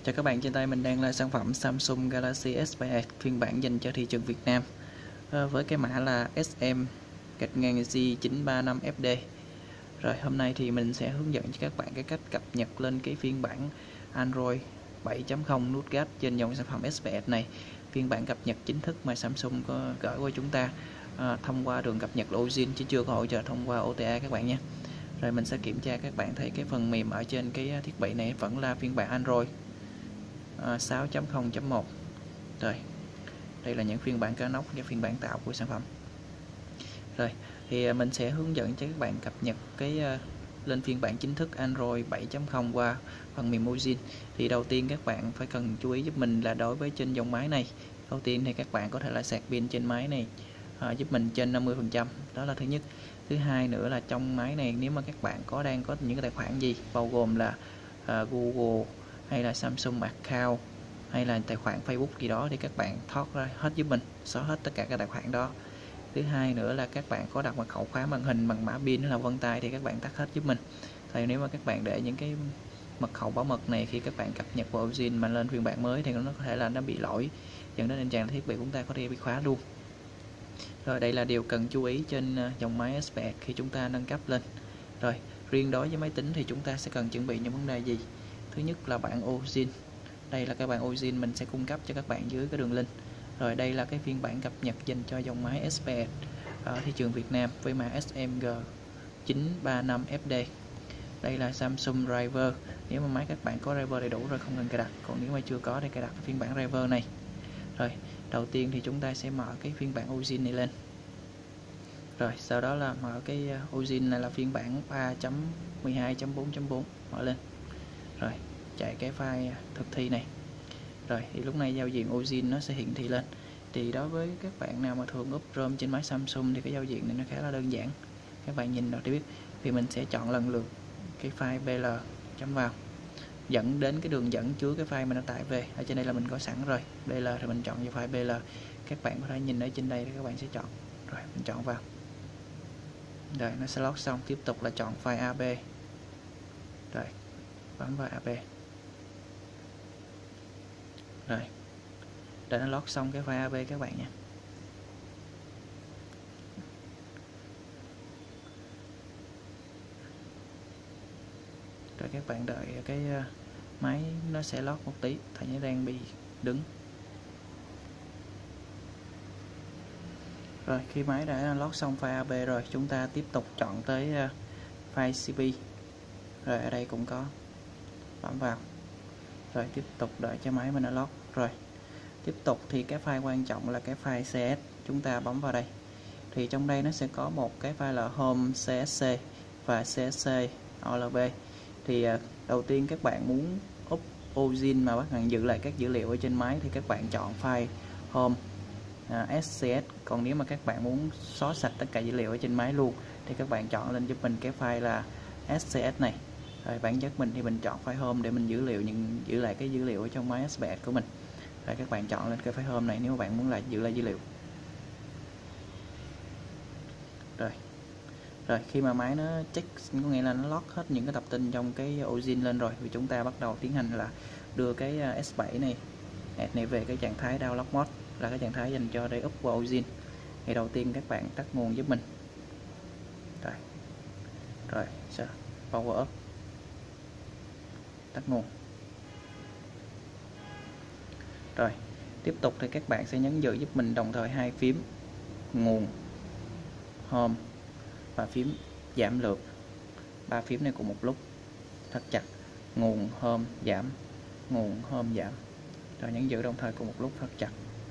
Chào các bạn, trên tay mình đang là sản phẩm Samsung Galaxy S7 phiên bản dành cho thị trường Việt Nam với cái mã là SM-G935FD. Rồi hôm nay thì mình sẽ hướng dẫn cho các bạn cái cách cập nhật lên cái phiên bản Android 7.0 Nougat trên dòng sản phẩm S7 này. Phiên bản cập nhật chính thức mà Samsung có gửi qua chúng ta thông qua đường cập nhật Origin chứ chưa có hỗ trợ thông qua OTA các bạn nhé. Rồi mình sẽ kiểm tra các bạn thấy cái phần mềm ở trên cái thiết bị này vẫn là phiên bản Android 6.0.1. Rồi đây là những phiên bản cá nóc và phiên bản tạo của sản phẩm. Rồi thì mình sẽ hướng dẫn cho các bạn cập nhật cái lên phiên bản chính thức Android 7.0 qua phần mềm Origin. Thì đầu tiên các bạn phải cần chú ý giúp mình là đối với trên dòng máy này, đầu tiên thì các bạn có thể là sạc pin trên máy này giúp mình trên 50%, đó là thứ nhất. Thứ hai nữa là trong máy này nếu mà các bạn đang có những cái tài khoản gì bao gồm là Google hay là Samsung account hay là tài khoản Facebook gì đó thì các bạn thoát ra hết giúp mình, xóa hết tất cả các tài khoản đó. Thứ hai nữa là các bạn có đặt mật khẩu khóa màn hình bằng mã pin hay là vân tay thì các bạn tắt hết giúp mình. Thì nếu mà các bạn để những cái mật khẩu bảo mật này khi các bạn cập nhật vào Origin mà lên phiên bản mới thì nó có thể là nó bị lỗi, dẫn đến tình trạng thiết bị của chúng ta có thể bị khóa luôn. Rồi đây là điều cần chú ý trên dòng máy S7 khi chúng ta nâng cấp lên. Rồi riêng đối với máy tính thì chúng ta sẽ cần chuẩn bị những vấn đề gì? Thứ nhất là bản Origin. Đây là cái bản Origin mình sẽ cung cấp cho các bạn dưới cái đường link. Rồi đây là cái phiên bản cập nhật dành cho dòng máy S7 ở thị trường Việt Nam với mã SM-G935FD. Đây là Samsung driver. Nếu mà máy các bạn có driver đầy đủ rồi không cần cài đặt, còn nếu mà chưa có thì cài đặt phiên bản driver này. Rồi đầu tiên thì chúng ta sẽ mở cái phiên bản Origin này lên. Rồi sau đó là mở cái Origin này là phiên bản 3.12.4.4 mở lên. Rồi chạy cái file thực thi này. Rồi thì lúc này giao diện Origin nó sẽ hiển thị lên. Thì đối với các bạn nào mà thường up ROM trên máy Samsung thì cái giao diện này nó khá là đơn giản. Các bạn nhìn được để biết. Thì mình sẽ chọn lần lượt cái file BL chấm vào, dẫn đến cái đường dẫn chứa cái file mà nó tải về. Ở trên đây là mình có sẵn rồi. BL thì mình chọn vào file BL. Các bạn có thể nhìn ở trên đây thì các bạn sẽ chọn. Rồi mình chọn vào. Rồi nó sẽ load xong, tiếp tục là chọn file AB. Rồi bấm vào AB. Rồi đã nó load xong cái file AB các bạn nha. Rồi các bạn đợi cái máy nó sẽ load một tí, tại nó đang bị đứng. Rồi khi máy đã load xong file AB rồi, chúng ta tiếp tục chọn tới file CP. Rồi ở đây cũng có, bấm vào. Rồi tiếp tục đợi cho máy mình nó load. Rồi tiếp tục thì cái file quan trọng là cái file CS, chúng ta bấm vào đây. Thì trong đây nó sẽ có một cái file là home CSC và CSC OLB. Thì đầu tiên các bạn muốn up Origin mà các bạn giữ lại các dữ liệu ở trên máy thì các bạn chọn file home SCS. Còn nếu mà các bạn muốn xóa sạch tất cả dữ liệu ở trên máy luôn thì các bạn chọn lên giúp mình cái file là SCS này. Rồi bản chất mình thì mình chọn file home để mình giữ lại cái dữ liệu ở trong máy S7 của mình. Rồi các bạn chọn lên cái file home này nếu mà bạn muốn giữ lại dữ liệu. Rồi khi mà máy nó check, có nghĩa là nó load hết những cái tập tin trong cái Origin lên rồi thì chúng ta bắt đầu tiến hành là đưa cái S7 này về cái trạng thái download mode, là cái trạng thái dành cho để up vào Origin. Thì đầu tiên các bạn tắt nguồn giúp mình. Rồi power up, tắt nguồn. Rồi tiếp tục thì các bạn sẽ nhấn giữ giúp mình đồng thời hai phím nguồn home và phím giảm lượng. Ba phím này cùng một lúc, thật chặt, nguồn home giảm, nguồn home giảm. Rồi nhấn giữ đồng thời cùng một lúc, thật chặt.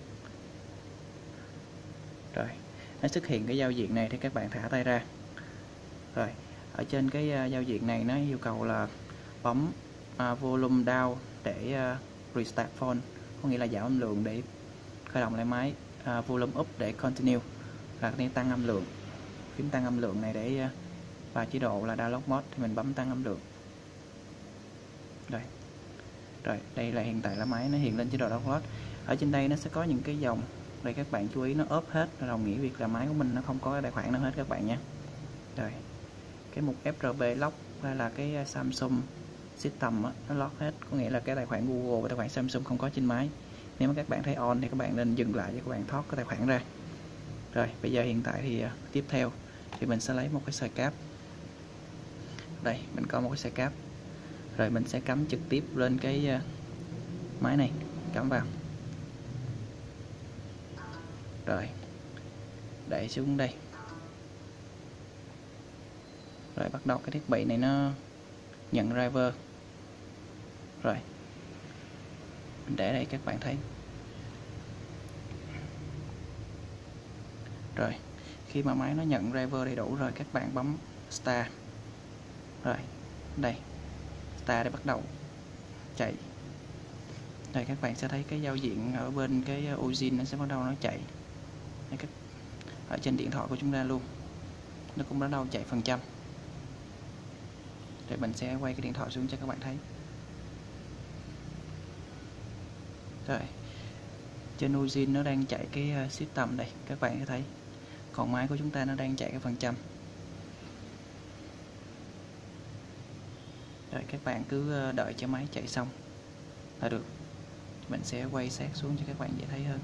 Rồi nó xuất hiện cái giao diện này thì các bạn thả tay ra. Rồi ở trên cái giao diện này nó yêu cầu là bấm volume down để restart phone, có nghĩa là giảm âm lượng để khởi động lại máy, volume up để continue là cái tăng âm lượng. Phím tăng âm lượng này để vào chế độ là download mode thì mình bấm tăng âm lượng. Rồi đây là hiện tại là máy nó hiện lên chế độ download. Ở trên đây nó sẽ có những cái dòng đây, các bạn chú ý nó ốp hết, đồng nghĩa việc là máy của mình nó không có tài khoản nào hết các bạn nha. Rồi cái mục FRP lock hay là cái Samsung system nó lock hết, có nghĩa là cái tài khoản Google và tài khoản Samsung không có trên máy. Nếu mà các bạn thấy on thì các bạn nên dừng lại và các bạn thoát cái tài khoản ra. Rồi bây giờ hiện tại thì tiếp theo thì mình sẽ lấy một cái sợi cáp. Đây mình có một cái sợi cáp, rồi mình sẽ cắm trực tiếp lên cái máy này, cắm vào, rồi đẩy xuống đây, rồi bắt đầu cái thiết bị này nó nhận driver. Rồi mình để đây các bạn thấy. Rồi khi mà máy nó nhận driver đầy đủ rồi, các bạn bấm start. Rồi đây start để bắt đầu chạy. Đây các bạn sẽ thấy cái giao diện ở bên cái Ozin nó sẽ bắt đầu nó chạy. Đây, ở trên điện thoại của chúng ta luôn nó cũng bắt đầu chạy phần trăm. Để mình sẽ quay cái điện thoại xuống cho các bạn thấy. Rồi trên Ozin nó đang chạy cái system đây, các bạn sẽ thấy. Còn máy của chúng ta nó đang chạy cái phần trăm. Rồi các bạn cứ đợi cho máy chạy xong là được. Mình sẽ quay sát xuống cho các bạn dễ thấy hơn.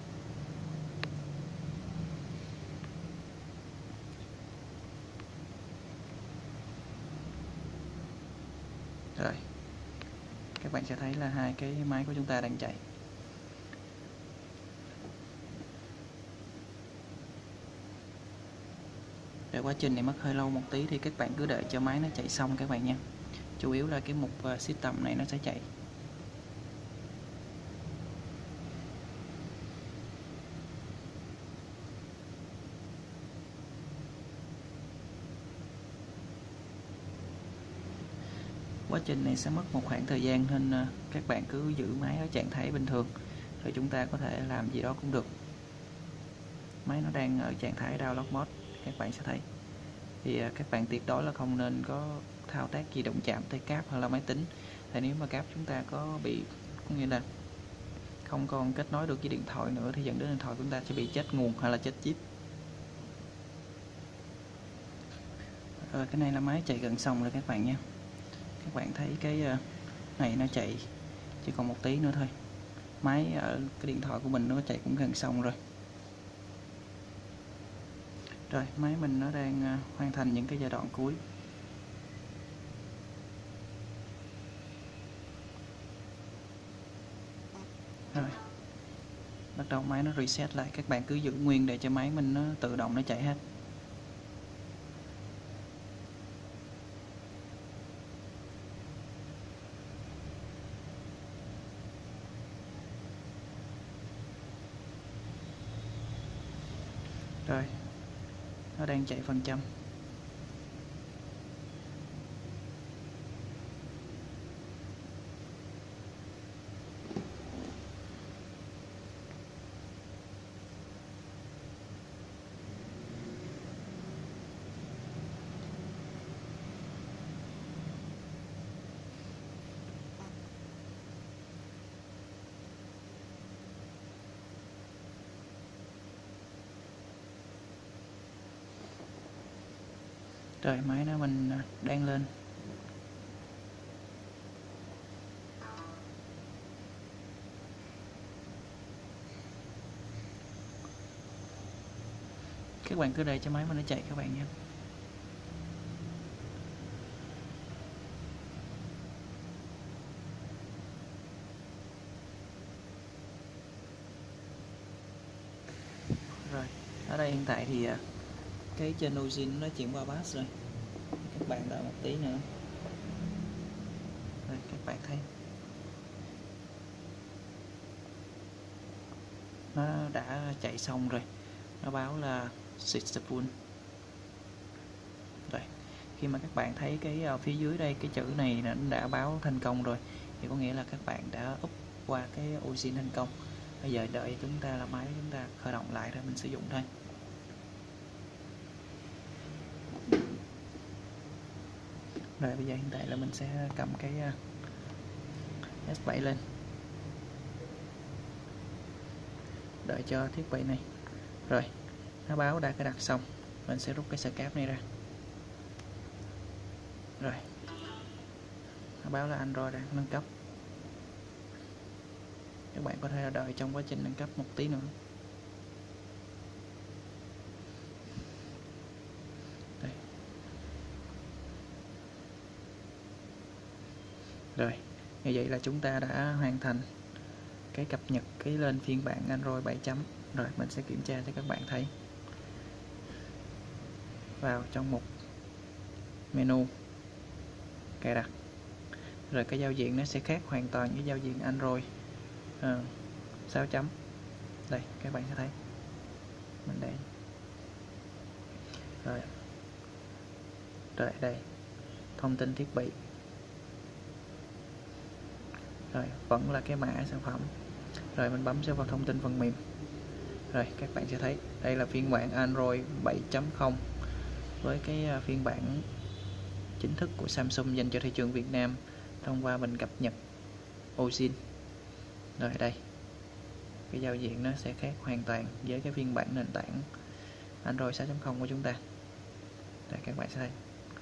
Rồi các bạn sẽ thấy là hai cái máy của chúng ta đang chạy. Rồi quá trình này mất hơi lâu một tí thì các bạn cứ đợi cho máy nó chạy xong các bạn nha. Chủ yếu là cái mục system này nó sẽ chạy. Quá trình này sẽ mất một khoảng thời gian nên các bạn cứ giữ máy ở trạng thái bình thường rồi chúng ta có thể làm gì đó cũng được. Máy nó đang ở trạng thái download mode, các bạn sẽ thấy. Thì các bạn tuyệt đối là không nên có thao tác gì động chạm tới cáp hoặc là máy tính. Tại nếu mà cáp chúng ta có nghĩa là không còn kết nối được với điện thoại nữa thì dẫn đến điện thoại của chúng ta sẽ bị chết nguồn hoặc là chết chip. Rồi cái này là máy chạy gần xong rồi các bạn nha. Các bạn thấy cái này nó chạy chỉ còn một tí nữa thôi. Máy ở cái điện thoại của mình nó chạy cũng gần xong rồi. Rồi máy mình nó đang hoàn thành những cái giai đoạn cuối. Rồi bắt đầu máy nó reset lại, các bạn cứ giữ nguyên để cho máy mình nó tự động nó chạy hết. Rồi nó đang chạy phần trăm. Rồi máy nó mình đang lên. Các bạn cứ để cho máy mình nó chạy các bạn nhé. Rồi ở đây hiện tại thì cái trên Ozin nó chuyển qua bass rồi. Các bạn đợi một tí nữa. Rồi các bạn thấy nó đã chạy xong rồi, nó báo là successful. Rồi khi mà các bạn thấy cái phía dưới đây cái chữ này nó đã báo thành công rồi thì có nghĩa là các bạn đã up qua cái Ozin thành công. Bây giờ đợi chúng ta là máy chúng ta khởi động lại rồi mình sử dụng thôi. Rồi bây giờ hiện tại là mình sẽ cầm cái S7 lên, đợi cho thiết bị này. Rồi nó báo đã cài đặt xong, mình sẽ rút cái sợi cáp này ra. Rồi báo là Android đang nâng cấp. Các bạn có thể đợi trong quá trình nâng cấp một tí nữa. Đây. Rồi, như vậy là chúng ta đã hoàn thành cái cập nhật cái lên phiên bản Android 7 chấm. Rồi mình sẽ kiểm tra cho các bạn thấy. Vào trong mục menu cài đặt. Rồi cái giao diện nó sẽ khác hoàn toàn với giao diện Android 6 chấm. Đây, các bạn sẽ thấy. Mình để. Rồi đây. Thông tin thiết bị. Rồi, vẫn là cái mã sản phẩm. Rồi mình bấm vào thông tin phần mềm. Rồi các bạn sẽ thấy đây là phiên bản Android 7.0 với cái phiên bản chính thức của Samsung dành cho thị trường Việt Nam thông qua mình cập nhật Osin. Rồi đây, cái giao diện nó sẽ khác hoàn toàn với cái phiên bản nền tảng Android 6.0 của chúng ta. Đây các bạn sẽ thấy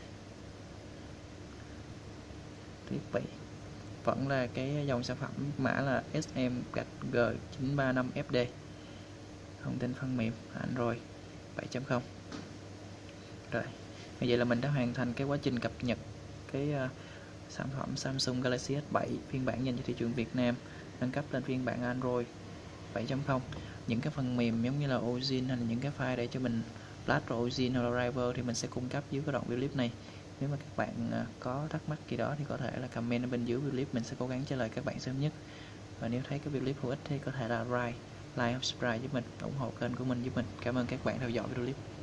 thiết bị vẫn là cái dòng sản phẩm mã là SM-G935FD. Thông tin phần mềm Android 7.0. Rồi, như vậy là mình đã hoàn thành cái quá trình cập nhật cái sản phẩm Samsung Galaxy S7 phiên bản dành cho thị trường Việt Nam, nâng cấp lên phiên bản Android 7.0. Những cái phần mềm giống như là Osin hay là những cái file để cho mình Flash rồi Osin hoặc là Driver thì mình sẽ cung cấp dưới cái đoạn video clip này. Nếu mà các bạn có thắc mắc gì đó thì có thể là comment ở bên dưới video clip, mình sẽ cố gắng trả lời các bạn sớm nhất. Và nếu thấy cái video clip hữu ích thì có thể là like, subscribe giúp mình, ủng hộ kênh của mình giúp mình. Cảm ơn các bạn theo dõi video clip.